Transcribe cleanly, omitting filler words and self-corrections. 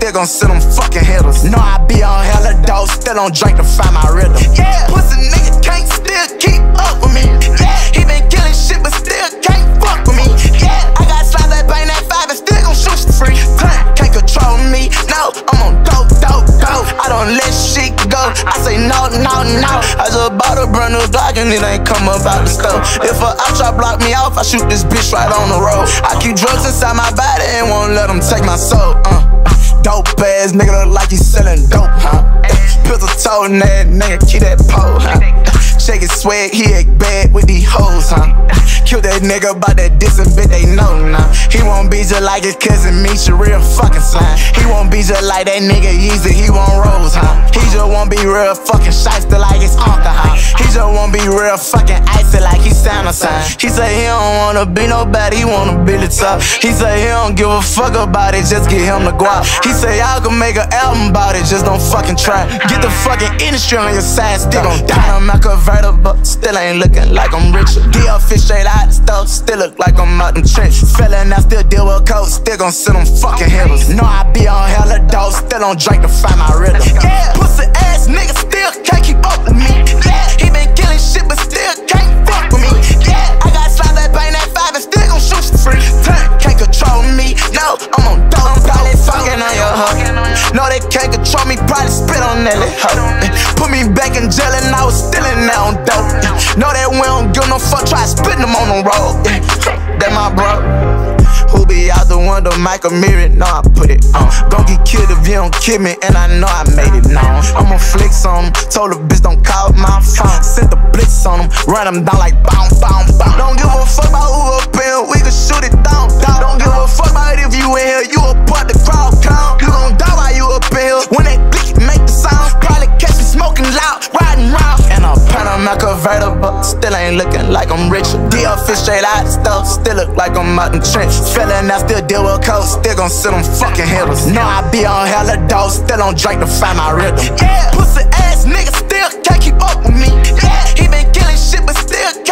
still gon' send them fucking hitters. Know I be on hella dope, still don't drink to find my rhythm. Yeah, pussy nigga can't still keep up with me. Yeah, he been killing shit but still can't fuck with me. Yeah, I got slides that bang that 5 and still gon' shoot for free. Can't control me, no, I'm on dope. I don't let shit go, I say no. I just bought a brand new Glock and it ain't come up out the stove. If a out try block me off, I shoot this bitch right on the road. I keep drugs inside my body and won't let them take my soul. Dope ass nigga look like he selling dope, huh? Pistol toting that nigga, keep that pole, huh? Shake his swag, he act bad with these hoes, huh? Kill that nigga about that dissing bit, they know now. He won't be just like his cousin Misha, real fucking slime. He won't be just like that nigga Yeezy, he won't rose, huh? He just won't be real fucking shyster like his uncle, huh? He just won't be real fucking icy like he sound a sign. He say he don't wanna be nobody, he wanna be the top. He say he don't give a fuck about it, just get him the guap. He say y'all can make an album about it, just don't fucking try. Get the fucking industry on your side, still gon' die. I'm a convertible, still ain't looking like I'm richer. DL fish straight out the stove, still look like I'm out them trenches. Fellin' I still deal with coke, still gon' send them fucking hitters. Know I be on hella dope, still don't drink to find my rhythm. Yeah, pussy ass nigga still can't keep up with me. Yeah, he been killing shit but still can't fuck with me. Yeah, I got slides that bang that 5 and still gon' shoot for free. Can't control me, no, I'm on dope. Probably fucking on your hoe. No, they can't control me, probably spit on that hoe. Put me back in jail and I was still in there on dope. Know that we don't give no fuck, try spitting them on the road. That my bro. Who be out the window, Michael Mirror? No, I put it on. Gon' get killed if you don't kill me, and I know I made it known. I'ma flex on him, told the bitch don't call my phone. Sent the blitz on him, run him down like boom. Don't give a fuck about who up in, we can shoot it down. Don't give a fuck about if you in here, you a part the crowd count. You gon' die while you up in here, when that click make the sound. Probably catch me smoking loud, riding round. And I'm Panama convertible, still ain't looking like I'm richer. DL fish straight out the stove, still look like I'm out them trenches. Fellin' I still deal with coke, still gon' send them fucking hitters. Know I be on hella dope, still don't drink to find my rhythm. Yeah, pussy ass nigga still can't keep up with me. Yeah, he been killing shit but still